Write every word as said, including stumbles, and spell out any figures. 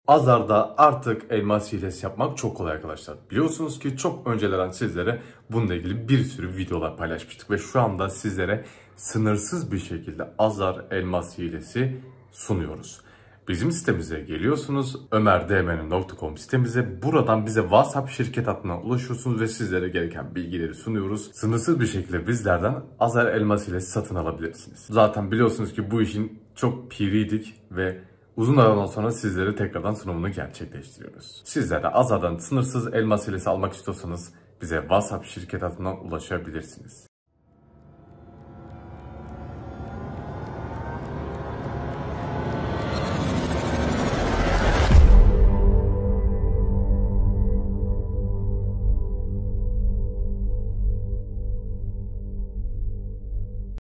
Azar'da artık elmas hilesi yapmak çok kolay arkadaşlar. Biliyorsunuz ki çok öncelerden sizlere bununla ilgili bir sürü videolar paylaşmıştık. Ve şu anda sizlere sınırsız bir şekilde Azar elmas hilesi sunuyoruz. Bizim sitemize geliyorsunuz, ömer d m n nokta com sitemize. Buradan bize WhatsApp şirket hattına ulaşıyorsunuz ve sizlere gereken bilgileri sunuyoruz. Sınırsız bir şekilde bizlerden Azar elmas hilesi satın alabilirsiniz. Zaten biliyorsunuz ki bu işin çok piriydik ve uzun aradan sonra sizlere tekrardan sunumunu gerçekleştiriyoruz. Sizler de Azar'dan sınırsız elmas hilesi almak istiyorsanız bize WhatsApp şirket hattından ulaşabilirsiniz.